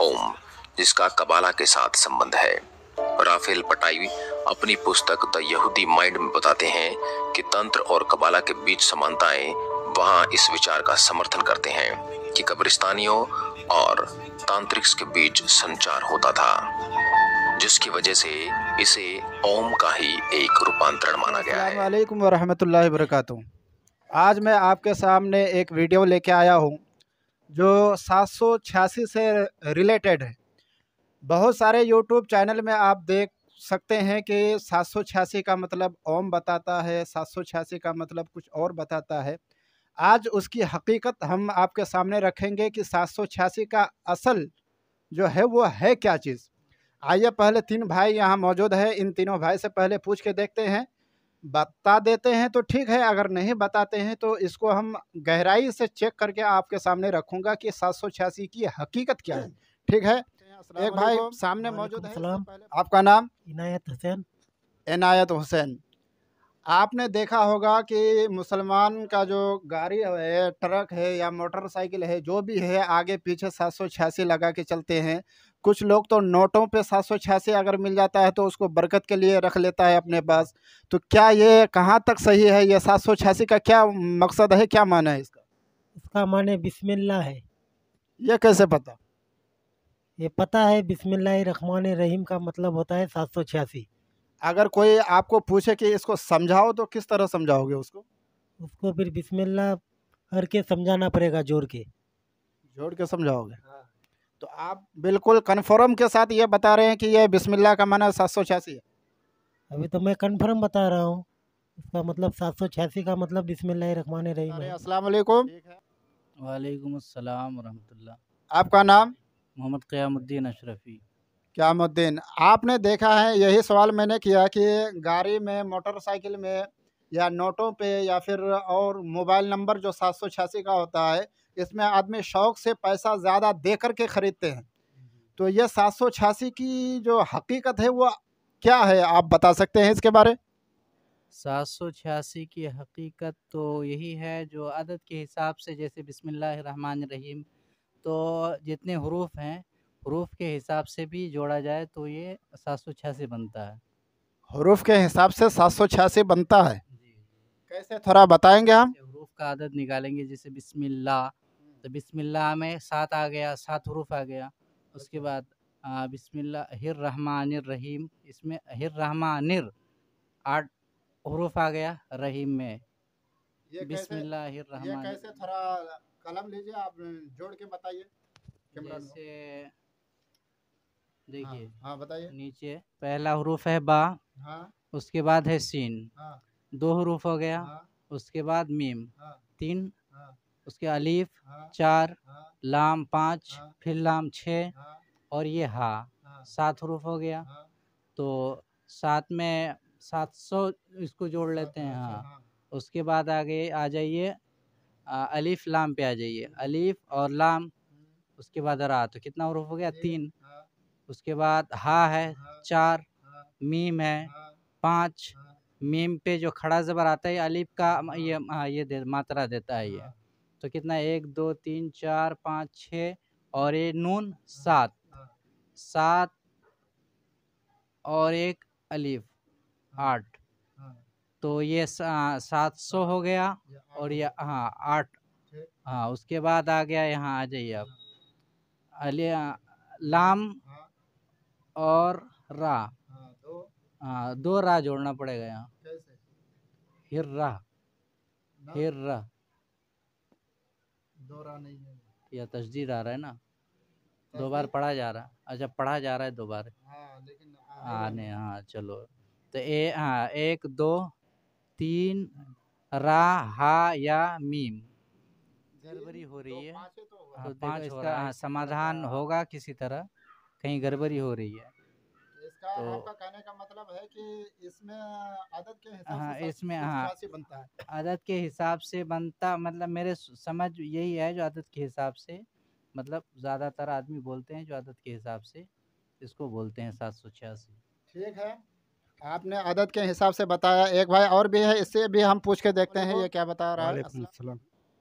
ओम, जिसका कबाला के साथ संबंध है। राफेल पटाई अपनी पुस्तक द यहूदी माइंड में बताते हैं कि तंत्र और कबाला के बीच समानताएं वहां इस विचार का समर्थन करते हैं कि कब्रिस्तानियों और तांत्रिक्स के बीच संचार होता था, जिसकी वजह से इसे ओम का ही एक रूपांतरण माना गया है। अस्सलाम वालेकुम वरहमतुल्लाहि वबरकातुहू। आज मैं आपके सामने एक वीडियो लेके आया हूँ जो 786 से रिलेटेड है। बहुत सारे यूट्यूब चैनल में आप देख सकते हैं कि 786 का मतलब ओम बताता है, 786 का मतलब कुछ और बताता है। आज उसकी हकीकत हम आपके सामने रखेंगे कि 786 का असल जो है वो है क्या चीज़। आइए पहले 3 भाई यहाँ मौजूद है, इन तीनों भाई से पहले पूछ के देखते हैं। बता देते हैं तो ठीक है, अगर नहीं बताते हैं तो इसको हम गहराई से चेक करके आपके सामने रखूंगा कि 786 की हकीकत क्या है। ठीक है, एक भाई सामने मौजूद है। सलाम। आपका नाम? इनायत हुसैन। इनायत हुसैन। आपने देखा होगा कि मुसलमान का जो गाड़ी है, ट्रक है या मोटरसाइकिल है, जो भी है, आगे पीछे 786 लगा के चलते हैं। कुछ लोग तो नोटों पे 786 अगर मिल जाता है तो उसको बरकत के लिए रख लेता है अपने पास। तो क्या ये कहाँ तक सही है? ये 786 का क्या मकसद है, क्या माना है इसका? इसका माने बिस्मिल्लाह है। ये कैसे पता? ये पता है, बिस्मिल्लाह रहमान रहीम का मतलब होता है 786। अगर कोई आपको पूछे कि इसको समझाओ तो किस तरह समझाओगे उसको? उसको फिर बिस्मिल्लाह करके समझाना पड़ेगा, जोड़ के। जोड़ के समझाओगे? तो आप बिल्कुल कन्फर्म के साथ ये बता रहे हैं कि ये बिस्मिल्लाह का माना 786 है? अभी तो मैं कन्फर्म बता रहा हूँ। इसका मतलब 786 का मतलब बिस्मिल्लाह रहमान रहीम है। अस्सलाम वालेकुम। वालेकुम अस्सलाम वरहमतुल्लाह। आपका नाम? मोहम्मद क़यामुद्दीन अशरफ़ी। क़यामुद्दीन। आपने देखा है, यही सवाल मैंने किया कि गाड़ी में, मोटरसाइकिल में या नोटों पे या फिर और मोबाइल नंबर जो 786 का होता है, इसमें आदमी शौक से पैसा ज़्यादा दे कर के ख़रीदते हैं। तो ये 786 की जो हकीकत है वो क्या है, आप बता सकते हैं इसके बारे? 786 की हकीकत तो यही है जो अदद के हिसाब से, जैसे बिस्मिल्लाहिर्रहमानिर्रहीम, तो जितने हरूफ हैं, हरूफ के हिसाब से भी जोड़ा जाए तो ये 786 बनता है। हरूफ के हिसाब से 786 बनता है? जी। कैसे, थोड़ा बताएंगे हम? हरूफ का अदद निकालेंगे, जैसे बिस्मिल्लाह, तो बिस्मिल्लाह में 7 आ गया, 7 हरूफ आ गया। उसके बाद बिस्मिल्लाहिर्रहमानिर्रहीम, इसमें हिर्रहमानिर 8 हरूफ आ गया, रहीम में ये बिस्मिल्लाहिर्रहमान। कैसे, थोड़ा कलम लीजिए, आप जोड़ के बताइए। जैसे देखिए, हाँ बताइए। नीचे पहला हरूफ है बा, हाँ उसके बाद है सीन, हाँ 2 हरूफ हो गया। हाँ उसके बाद मीम, हाँ 3, हाँ उसके अलीफ हाँ 4, हाँ लाम 5, हाँ फिर लाम 6, हाँ और ये हा हाँ 7 हरूफ हो गया। हाँ। तो 7 में 700 इसको जोड़ लेते हैं। अच्छा, हाँ, हाँ। उसके बाद आगे आ जाइए, अलीफ लाम पे आ जाइए, अलीफ और लाम, उसके बाद रा, तो कितना हरूफ हो गया? 3। हाँ उसके बाद हा है हाँ 4, हाँ मीम है हाँ 5, हाँ मीम पे जो खड़ा ज़बर आता है अलीफ का, ये ये मात्रा देता है ये। तो कितना, 1 2 3 4 5 6, और ये नून 7, 7 और 1 अलीफ 8, तो ये 700 हो गया। और ये 8, उसके बाद आ गया, यहाँ आ जाइए आप, अली लाम और रा, 2 रा जोड़ना पड़ेगा यहाँ, हिर्रा, हिर्रा, 2 रा नहीं है या तस्दीर आ रहा है ना, 2 बार पढ़ा जा रहा है। अच्छा, पढ़ा जा रहा है 2 बार। लेकिन आने, हाँ चलो। तो 1 2 3 रा हा या मीम, गड़बड़ी हो रही है। तो 5 इसका समाधान होगा किसी तरह, कहीं गड़बड़ी हो रही है। इसका तो आपका कहने का मतलब है कि इसमें आदत के हिसाब हाँ, से इसमें 786 बनता है। आदत के हिसाब से बनता, मतलब मेरे समझ यही है, जो आदत के हिसाब से, मतलब ज़्यादातर आदमी बोलते हैं जो आदत के हिसाब से, इसको बोलते हैं 786। ठीक है, आपने आदत के हिसाब से बताया। एक भाई और भी है, इससे भी हम पूछ के देखते हैं ये क्या बता रहा है। वालेकुम सलाम।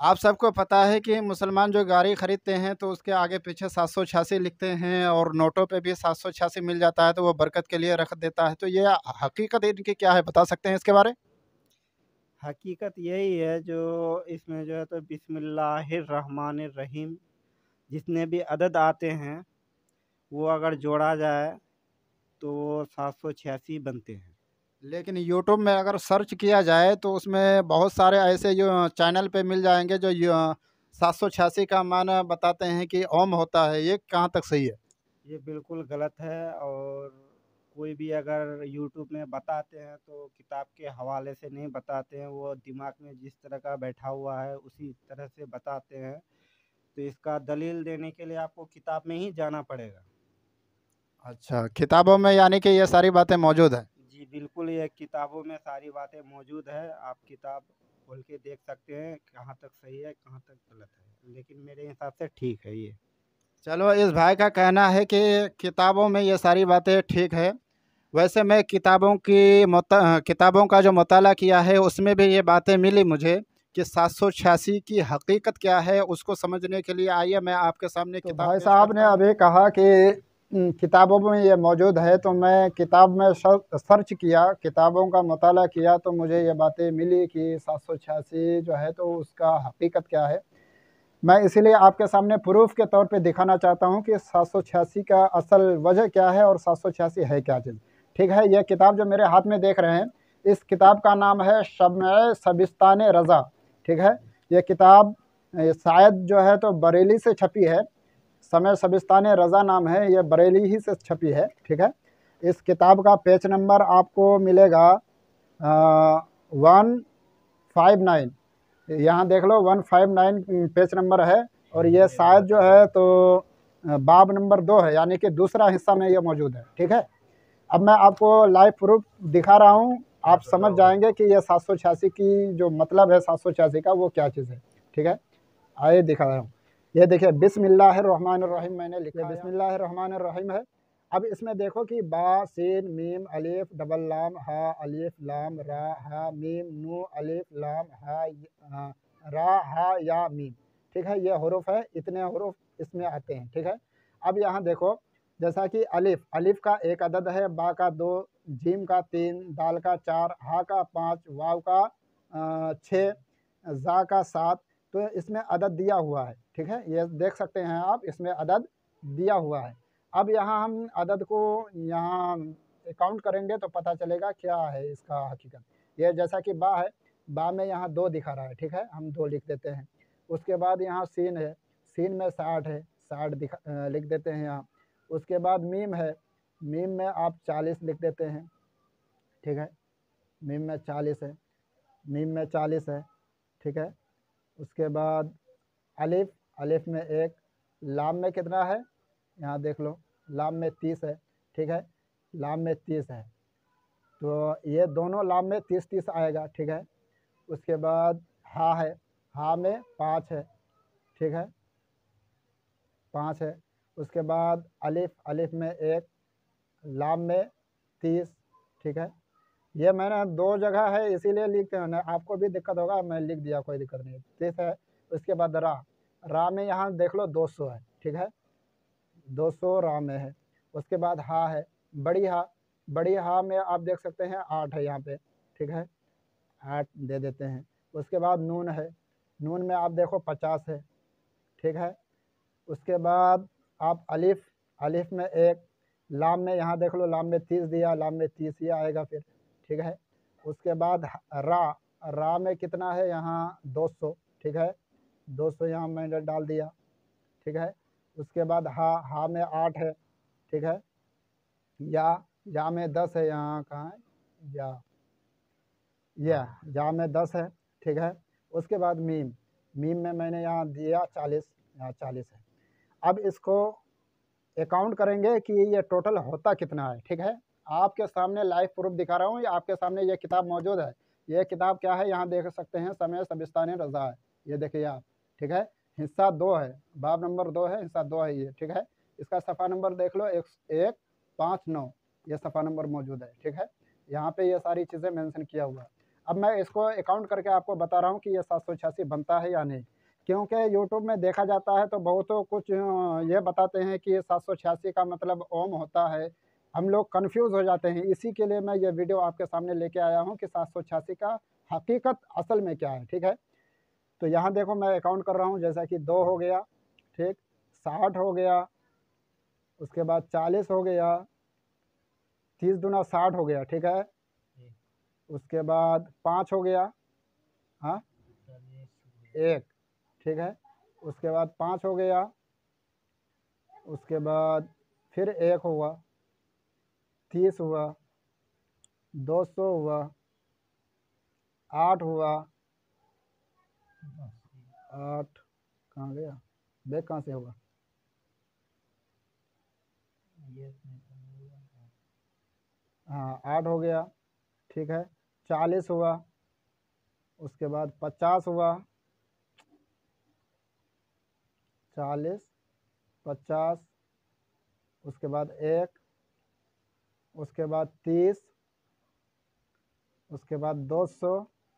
आप सबको पता है कि मुसलमान जो गाड़ी ख़रीदते हैं तो उसके आगे पीछे 786 लिखते हैं और नोटों पे भी 786 मिल जाता है तो वो बरकत के लिए रख देता है। तो ये हकीकत इनकी क्या है, बता सकते हैं इसके बारे? हकीकत यही है जो इसमें जो है तो बिस्मिल्लाहिर्रहमानिर्रहीम जितने भी अदद आते हैं वो अगर जोड़ा जाए तो वो 786 बनते हैं। लेकिन यूट्यूब में अगर सर्च किया जाए तो उसमें बहुत सारे ऐसे जो चैनल पे मिल जाएंगे जो 786 का माना बताते हैं कि ओम होता है, ये कहाँ तक सही है? ये बिल्कुल गलत है और कोई भी अगर यूट्यूब में बताते हैं तो किताब के हवाले से नहीं बताते हैं, वो दिमाग में जिस तरह का बैठा हुआ है उसी तरह से बताते हैं। तो इसका दलील देने के लिए आपको किताब में ही जाना पड़ेगा। अच्छा, किताबों में यानी कि ये सारी बातें मौजूद हैं? जी बिल्कुल, ये किताबों में सारी बातें मौजूद है। आप किताब खोल के देख सकते हैं कहाँ तक सही है कहाँ तक गलत है, लेकिन मेरे हिसाब से ठीक है ये। चलो, इस भाई का कहना है कि किताबों में ये सारी बातें ठीक है। वैसे मैं किताबों का जो मुताला किया है उसमें भी ये बातें मिली मुझे कि 786 की हकीकत क्या है, उसको समझने के लिए आइए मैं आपके सामने तो किताब भाई पेश साहब करता ने हूँ। अभी कहा कि किताबों में ये मौजूद है, तो मैं किताब में सर्च किया, किताबों का मुताला किया तो मुझे ये बातें मिली कि 786 जो है तो उसका हकीकत क्या है। मैं इसीलिए आपके सामने प्रूफ के तौर पे दिखाना चाहता हूँ कि 786 का असल वजह क्या है और 786 है क्या चीज़। ठीक है, यह किताब जो मेरे हाथ में देख रहे हैं, इस किताब का नाम है शम्अ सबिस्तान रज़ा। ठीक है, ये किताब शायद जो है तो बरेली से छपी है। समय सबिस्तान रज़ा नाम है, ये बरेली ही से छपी है। ठीक है, इस किताब का पेज नंबर आपको मिलेगा 159। यहाँ देख लो 159 पेज नंबर है और ये शायद जो है तो बाब नंबर 2 है, यानी कि दूसरा हिस्सा में ये मौजूद है। ठीक है, अब मैं आपको लाइव प्रूफ दिखा रहा हूँ, आप समझ जाएंगे कि ये 786 की जो मतलब है 786 का वो क्या चीज़ है। ठीक है, आइए दिखा रहा हूँ। ये देखिए बिस्मिल्लाहिर्रहमानिर्रहीम मैंने लिखा, बिस्मिल्लाहिर्रहमानिर्रहीम है। अब इसमें देखो कि बा सीन मीम अलिफ डबल लाम हा अलिफ लाम रा हा मीम नू अलिफ लाम हा रा हा या मीम। ठीक है, ये हरूफ है, इतने हरूफ इसमें आते हैं। ठीक है, अब यहाँ देखो जैसा कि अलिफ, अलिफ का 1 अदद है, बा का 2, जीम का 3, दाल का 4, हा का 5, वाव का 6, जा का 7। तो इसमें अदद दिया हुआ है। ठीक है, ये देख सकते हैं आप, इसमें अदद दिया हुआ है। अब यहाँ हम अदद को यहाँ काउंट करेंगे तो पता चलेगा क्या है इसका हकीकत। ये जैसा कि बा है, बा में यहाँ 2 दिखा रहा है। ठीक है, हम 2 लिख देते हैं। उसके बाद यहाँ सीन है, सीन में 60 है, 60 लिख देते हैं यहाँ। उसके बाद मीम है, मीम में आप 40 लिख देते हैं। ठीक है, मीम में 40 है, मीम में 40 है। ठीक है, उसके बाद अलिफ, अलिफ में 1, लाम में कितना है यहाँ देख लो, लाम में 30 है। ठीक है, लाम में 30 है, तो ये दोनों लाम में 30-30 आएगा। ठीक है, उसके बाद हा है, हा में 5 है। ठीक है, 5 है। उसके बाद अलिफ, अलिफ में 1, लाम में 30। ठीक है, ये मैंने 2 जगह है इसीलिए लिखते हैं ना, आपको भी दिक्कत होगा, मैं लिख दिया, कोई दिक्कत नहीं है। 30 है। उसके बाद रा, रा में यहाँ देख लो 200 है। ठीक है, 200 रा में है। उसके बाद हा है, बड़ी हा, बड़ी हा में आप देख सकते हैं 8 है यहाँ पे। ठीक है, 8 दे देते हैं। उसके बाद नून है, नून में आप देखो 50 है। ठीक है, उसके बाद आप अलिफ, अलिफ में 1, लाम में यहाँ देख लो, लाम में 30 दिया, लाम में 30 ही आएगा फिर। ठीक है, उसके बाद रा, रा में कितना है यहाँ 200। ठीक है, 200 यहाँ मैंने डाल दिया। ठीक है, उसके बाद हा, हा में 8 है। ठीक है, या में 10 है, यहाँ कहाँ है या में 10 है। ठीक है, उसके बाद मीम, मीम में मैंने यहाँ दिया 40, यहाँ 40 है। अब इसको अकाउंट करेंगे कि ये टोटल होता कितना है। ठीक है, आपके सामने लाइव प्रूफ दिखा रहा हूँ, आपके सामने ये किताब मौजूद है। ये किताब क्या है यहाँ देख सकते हैं, समय सबिस्तान रज़ा है, ये देखिए आप। ठीक है, हिस्सा 2 है, बाब नंबर 2 है, हिस्सा 2 है ये। ठीक है, इसका सफ़ा नंबर देख लो 1159, ये सफ़ा नंबर मौजूद है। ठीक है, यहाँ पे ये सारी चीज़ें मेंशन किया हुआ है। अब मैं इसको अकाउंट करके आपको बता रहा हूँ कि ये 786 बनता है या नहीं, क्योंकि यूट्यूब में देखा जाता है तो बहुतों कुछ ये बताते हैं कि ये 786 का मतलब ओम होता है, हम लोग कंफ्यूज हो जाते हैं। इसी के लिए मैं ये वीडियो आपके सामने लेके आया हूँ कि 786 का हकीकत असल में क्या है। ठीक है, तो यहाँ देखो मैं अकाउंट कर रहा हूँ, जैसा कि 2 हो गया, ठीक, 60 हो गया, उसके बाद 40 हो गया, 30 दूना 60 हो गया, ठीक है, उसके बाद 5 हो गया, हाँ 1, ठीक है, उसके बाद 5 हो गया, उसके बाद फिर 1 हुआ, 30 हुआ, 200 हुआ, 8 हुआ, 8 कहाँ गया, बैग कहाँ से होगा, हाँ 8 हो गया, ठीक है, 40 हुआ, उसके बाद 50 हुआ, 40, 50, उसके बाद 1, उसके बाद 30, उसके बाद 200,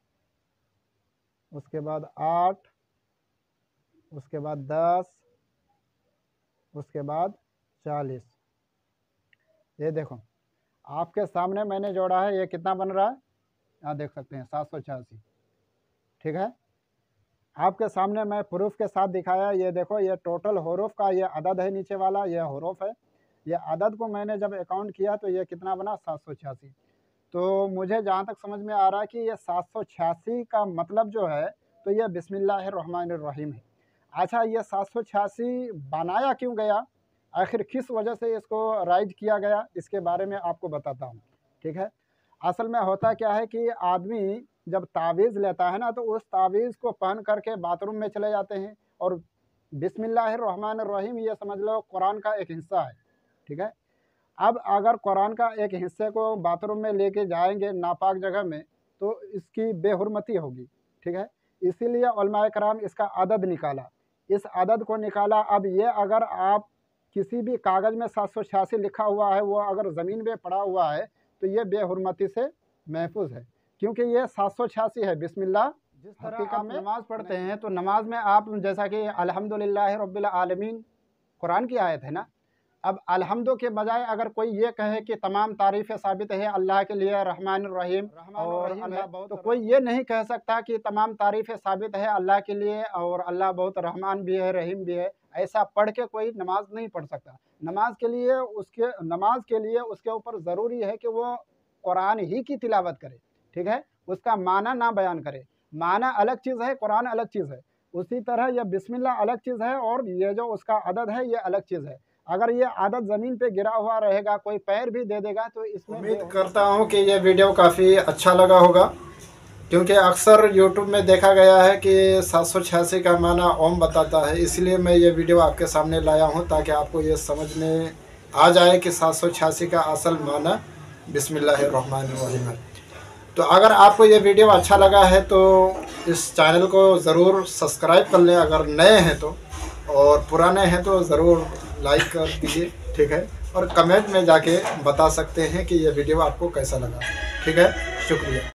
उसके बाद 8, उसके बाद 10, उसके बाद 40। ये देखो आपके सामने मैंने जोड़ा है, ये कितना बन रहा है, यहाँ देख सकते हैं 786, ठीक है। आपके सामने मैं प्रूफ के साथ दिखाया, ये देखो ये टोटल हरूफ का ये अदद है, नीचे वाला ये हरूफ है, ये अदद को मैंने जब अकाउंट किया तो ये कितना बना 786। तो मुझे जहाँ तक समझ में आ रहा है कि ये 786 का मतलब जो है तो ये बिस्मिल्लाहिर्रहमानिर्रहीम है। अच्छा, ये 786 बनाया क्यों गया, आखिर किस वजह से इसको राइज किया गया, इसके बारे में आपको बताता हूँ, ठीक है। असल में होता क्या है कि आदमी जब तावीज़ लेता है ना तो उस तावीज़ को पहन करके बाथरूम में चले जाते हैं, और बिस्मिल्लाहिर्रहमानिर्रहीम ये समझ लो कुरान का एक हिस्सा है, ठीक है। अब अगर कुरान का एक हिस्से को बाथरूम में लेके जाएंगे नापाक जगह में तो इसकी बेहुरमती होगी, ठीक है। इसीलिए उलमाए कराम इसका अदद निकाला, इस अदद को निकाला। अब ये अगर आप किसी भी कागज़ में 786 लिखा हुआ है, वो अगर ज़मीन में पड़ा हुआ है तो ये बेहुरमती से महफूज है, क्योंकि ये 786 है। बिस्मिल्लाह जिस तरह आप नमाज़ पढ़ते हैं तो नमाज में आप जैसा कि अल्हम्दुलिल्लाहि रब्बिल आलमीन कुरान की आयत है ना, अब अल्हम्दु के बजाय अगर कोई ये कहे कि तमाम तारीफ़ें साबित है अल्लाह के लिए, रहमान रहीम और अल्लाह बहुत, तो कोई ये नहीं कह सकता कि तमाम तारीफ़ें साबित है अल्लाह के लिए और अल्लाह बहुत रहमान भी है, रहीम भी है। ऐसा पढ़ के कोई नमाज नहीं पढ़ सकता। नमाज के लिए उसके ऊपर ज़रूरी है कि वो कुरान ही की तिलावत करे, ठीक है, उसका माना ना बयान करे। माना अलग चीज़ है, कुरान अलग चीज़ है। उसी तरह यह बिस्मिल्लाह अलग चीज़ है और ये जो उसका अदद है ये अलग चीज़ है। अगर ये आदत ज़मीन पे गिरा हुआ रहेगा, कोई पैर भी दे देगा तो इसमें उम्मीद करता हूँ कि ये वीडियो काफ़ी अच्छा लगा होगा, क्योंकि अक्सर यूट्यूब में देखा गया है कि 786 का माना ओम बताता है, इसलिए मैं ये वीडियो आपके सामने लाया हूँ ताकि आपको ये समझ में आ जाए कि 786 का असल माना बिस्मिल्लाहिर्रहमानिर्रहीम है। तो अगर आपको ये वीडियो अच्छा लगा है तो इस चैनल को ज़रूर सब्सक्राइब कर लें अगर नए हैं तो, और पुराने हैं तो ज़रूर लाइक कर दीजिए, ठीक है, और कमेंट में जाके बता सकते हैं कि ये वीडियो आपको कैसा लगा, ठीक है। शुक्रिया।